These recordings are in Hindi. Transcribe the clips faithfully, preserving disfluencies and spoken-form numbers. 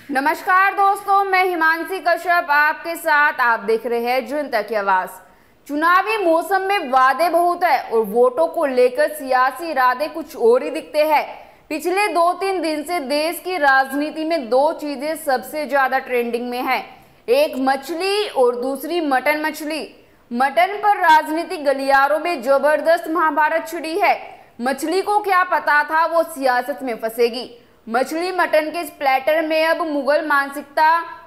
नमस्कार दोस्तों, मैं हिमांशी कश्यप आपके साथ। आप देख रहे हैं जनता की आवाज। चुनावी मौसम में वादे बहुत है और वोटों को लेकर सियासी इरादे कुछ और ही दिखते हैं। पिछले दो तीन दिन से देश की राजनीति में दो चीजें सबसे ज्यादा ट्रेंडिंग में है, एक मछली और दूसरी मटन मछली। मटन पर राजनीतिक गलियारों में जबरदस्त महाभारत छिड़ी है। मछली को क्या पता था वो सियासत में फंसेगी। मछली मटन के इस प्लेटर में अब मुगल मानसिकता,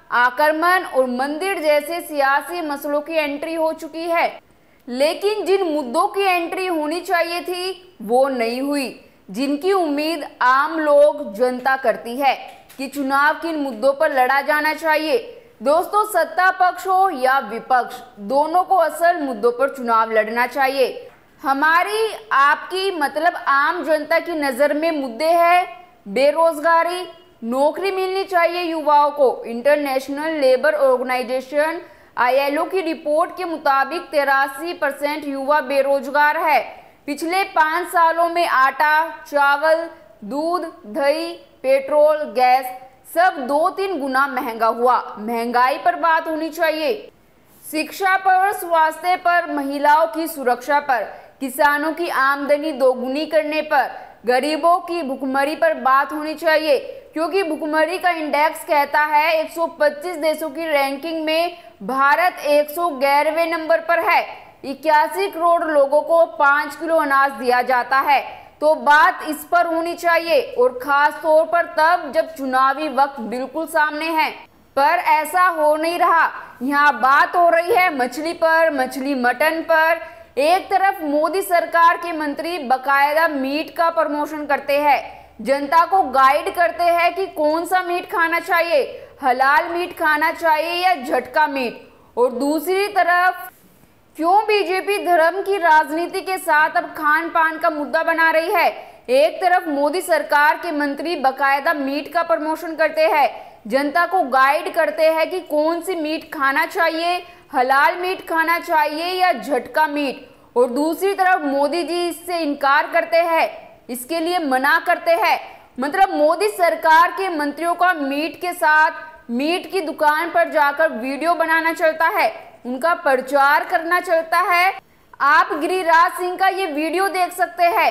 आक्रमण और मंदिर जैसे सियासी मसलों की एंट्री हो चुकी है। लेकिन जिन मुद्दों की एंट्री होनी चाहिए थी वो नहीं हुई, जिनकी उम्मीद आम लोग, जनता करती है कि चुनाव किन मुद्दों पर लड़ा जाना चाहिए। दोस्तों, सत्ता पक्ष हो या विपक्ष, दोनों को असल मुद्दों पर चुनाव लड़ना चाहिए। हमारी, आपकी मतलब आम जनता की नजर में मुद्दे हैं बेरोजगारी, नौकरी मिलनी चाहिए युवाओं को। International labour organisation I L O की रिपोर्ट के मुताबिक तिरासी परसेंट युवा बेरोजगार है। पिछले पाँच सालों में आटा, चावल, दूध, दही, पेट्रोल, गैस सब दो तीन गुना महंगा हुआ। महंगाई पर बात होनी चाहिए। शिक्षा पर, स्वास्थ्य पर, महिलाओं की सुरक्षा पर, किसानों की आमदनी दोगुनी करने पर, गरीबों की भुखमरी पर बात होनी चाहिए, क्योंकि भुखमरी का इंडेक्स कहता है एक सौ पच्चीस देशों की रैंकिंग में भारत एक सौ ग्यारहवें नंबर पर है। इक्यासी करोड़ लोगों को पाँच किलो अनाज दिया जाता है, तो बात इस पर होनी चाहिए, और खास तौर पर तब जब चुनावी वक्त बिल्कुल सामने है। पर ऐसा हो नहीं रहा। यहाँ बात हो रही है मछली पर, मछली मटन पर। एक तरफ मोदी सरकार के मंत्री बकायदा मीट का प्रमोशन करते हैं, जनता को गाइड करते हैं कि कौन सा मीट खाना चाहिए, हलाल मीट खाना चाहिए या झटका मीट। और दूसरी तरफ क्यों बीजेपी धर्म की राजनीति के साथ अब खान पान का मुद्दा बना रही है। एक तरफ मोदी सरकार के मंत्री बकायदा मीट का प्रमोशन करते हैं, जनता को गाइड करते हैं कि कौन सी मीट खाना चाहिए, हलाल मीट खाना चाहिए या झटका मीट। और दूसरी तरफ मोदी जी इससे इनकार करते हैं, इसके लिए मना करते हैं। मतलब मोदी सरकार के मंत्रियों का मीट के साथ मीट की दुकान पर जाकर वीडियो बनाना चलता है, उनका प्रचार करना चलता है। आप गिरिराज सिंह का ये वीडियो देख सकते हैं।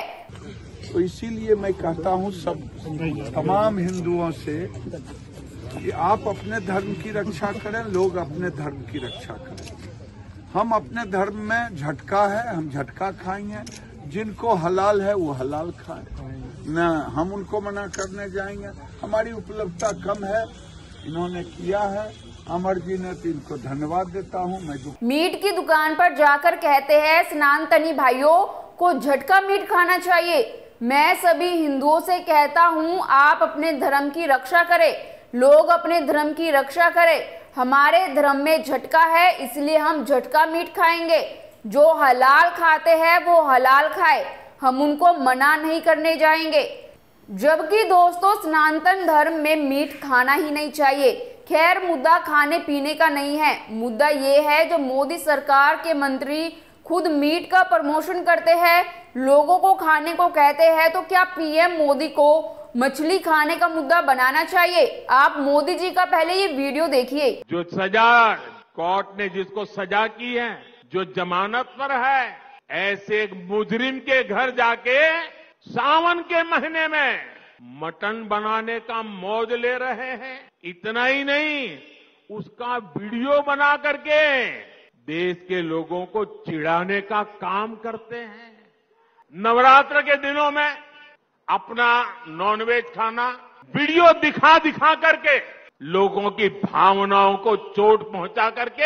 तो इसीलिए मैं कहता हूँ सब तमाम हिंदुओं से कि आप अपने धर्म की रक्षा करें, लोग अपने धर्म की रक्षा करें। हम अपने धर्म में झटका है, हम झटका खाएंगे। जिनको हलाल है वो हलाल खाएं, न हम उनको मना करने जाएंगे। हमारी उपलब्धता कम है, इन्होंने किया है, अमर जी ने, तो इनको धन्यवाद देता हूँ मैं। जो मीट की दुकान पर जाकर कहते हैं स्नातनी भाइयों को झटका मीट खाना चाहिए। मैं सभी हिंदुओं से कहता हूँ आप अपने धर्म की रक्षा करें, लोग अपने धर्म की रक्षा करें। हमारे धर्म में झटका है, इसलिए हम झटका मीट खाएंगे। जो हलाल खाते हैं वो हलाल खाए, हम उनको मना नहीं करने जाएंगे। जबकि दोस्तों, सनातन धर्म में मीट खाना ही नहीं चाहिए। खैर, मुद्दा खाने पीने का नहीं है, मुद्दा ये है जो मोदी सरकार के मंत्री खुद मीट का प्रमोशन करते हैं, लोगों को खाने को कहते हैं। तो क्या पी एम मोदी को मछली खाने का मुद्दा बनाना चाहिए? आप मोदी जी का पहले ये वीडियो देखिए। जो सजा कोर्ट ने जिसको सजा की है, जो जमानत पर है, ऐसे एक मुजरिम के घर जाके सावन के महीने में मटन बनाने का मौज ले रहे हैं। इतना ही नहीं, उसका वीडियो बना करके देश के लोगों को चिढ़ाने का काम करते हैं। नवरात्र के दिनों में अपना नॉनवेज खाना वीडियो दिखा दिखा करके लोगों की भावनाओं को चोट पहुंचा करके,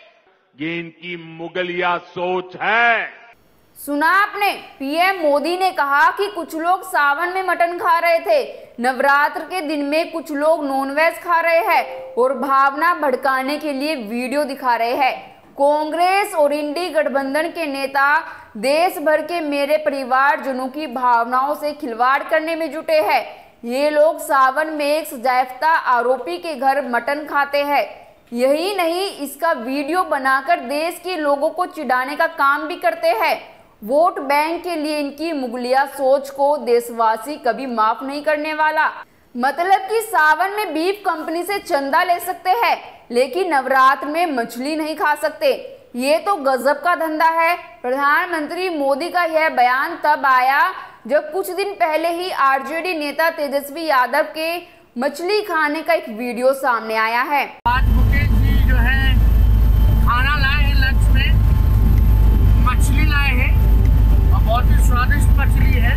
ये इनकी मुगलिया सोच है। सुना आपने, पी एम मोदी ने कहा कि कुछ लोग सावन में मटन खा रहे थे, नवरात्र के दिन में कुछ लोग नॉनवेज खा रहे हैं और भावना भड़काने के लिए वीडियो दिखा रहे हैं। कांग्रेस और इंडी गठबंधन के नेता देश भर के मेरे परिवारजनों की भावनाओं से खिलवाड़ करने में जुटे हैं। ये लोग सावन में एक सजायाफ्ता आरोपी के घर मटन खाते हैं। यही नहीं, इसका वीडियो बनाकर देश के लोगों को चिढ़ाने का काम भी करते हैं। वोट बैंक के लिए इनकी मुगलिया सोच को देशवासी कभी माफ नहीं करने वाला। मतलब कि सावन में बीफ कंपनी से चंदा ले सकते हैं लेकिन नवरात्र में मछली नहीं खा सकते। ये तो गजब का धंधा है। प्रधानमंत्री मोदी का यह बयान तब आया जब कुछ दिन पहले ही आरजेडी नेता तेजस्वी यादव के मछली खाने का एक वीडियो सामने आया है। आज मुकेश जी जो है खाना लाए हैं, लंच में मछली लाए हैं और बहुत ही स्वादिष्ट मछली है।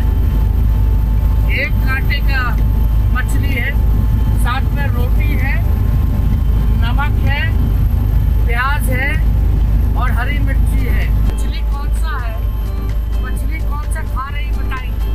एक कांटे का मछली है, साथ में रोटी है, नमक है, प्याज है और हरी मिर्ची है। मछली कौन सा है, मछली कौन सा खा रही बताइए।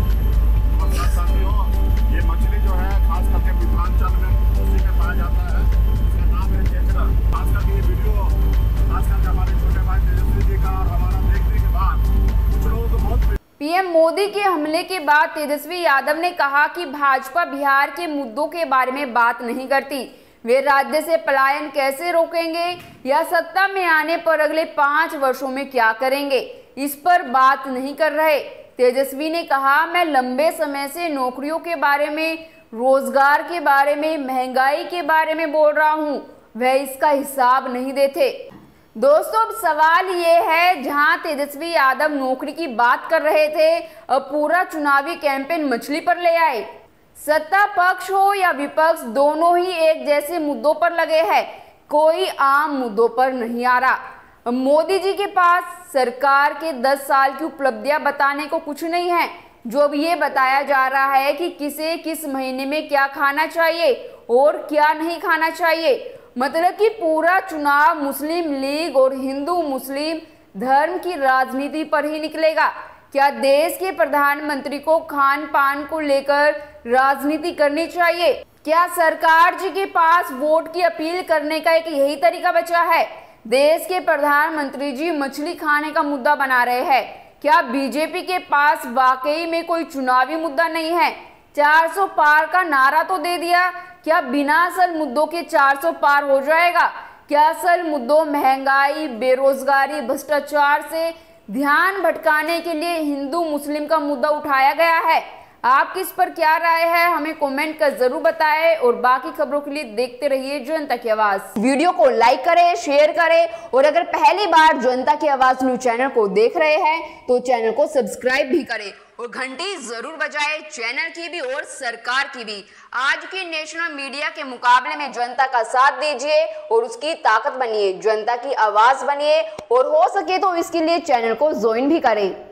साथियों, ये मछली जो है खास करके मिथिलांचल में उसी में पाया जाता है। इसका नाम है चेचरा। खास करके ये वीडियो खास करके हमारे छोटे भाई तेजस्वी जी का और हमारा देखने के बाद कुछ लोगों को बहुत पीएम मोदी के हमले के बाद तेजस्वी यादव ने कहा कि भाजपा बिहार के मुद्दों के बारे में बात नहीं करती। वे राज्य से पलायन कैसे रोकेंगे या सत्ता में आने पर अगले पांच वर्षों में क्या करेंगे, इस पर बात नहीं कर रहे। तेजस्वी ने कहा, मैं लंबे समय से नौकरियों के बारे में, रोजगार के बारे में, महंगाई के बारे में बोल रहा हूं, वह इसका हिसाब नहीं देते। दोस्तों, अब सवाल ये है, जहां तेजस्वी यादव नौकरी की बात कर रहे थे, अब पूरा चुनावी कैंपेन मछली पर ले आए। सत्ता पक्ष हो या विपक्ष, दोनों ही एक जैसे मुद्दों पर लगे हैं, कोई आम मुद्दों पर नहीं आ रहा। मोदी जी के पास सरकार के दस साल की उपलब्धियां बताने को कुछ नहीं है। जो अब ये बताया जा रहा है कि किसे किस महीने में क्या खाना चाहिए और क्या नहीं खाना चाहिए, मतलब कि पूरा चुनाव मुस्लिम लीग और हिंदू मुस्लिम धर्म की राजनीति पर ही निकलेगा। क्या देश के प्रधानमंत्री को खान पान को लेकर राजनीति करनी चाहिए? क्या सरकार जी के पास वोट की अपील करने का एक यही तरीका बचा है? देश के प्रधानमंत्री जी मछली खाने का मुद्दा बना रहे हैं। क्या बीजेपी के पास वाकई में कोई चुनावी मुद्दा नहीं है? चार सौ पार का नारा तो दे दिया, क्या बिना असल मुद्दों के चार सौ पार हो जाएगा? क्या असल मुद्दों महंगाई, बेरोजगारी, भ्रष्टाचार से ध्यान भटकाने के लिए हिंदू मुस्लिम का मुद्दा उठाया गया है? आपकी इस पर क्या राय है, हमें कमेंट कर जरूर बताएं और बाकी खबरों के लिए देखते रहिए जनता की आवाज। वीडियो को लाइक करें, शेयर करें और अगर पहली बार जनता की आवाज न्यूज चैनल को देख रहे हैं तो चैनल को सब्सक्राइब भी करें और घंटी जरूर बजाएं, चैनल की भी और सरकार की भी। आज की नेशनल मीडिया के मुकाबले में जनता का साथ दीजिए और उसकी ताकत बनिए, जनता की आवाज बनिए और हो सके तो इसके लिए चैनल को ज्वाइन भी करें।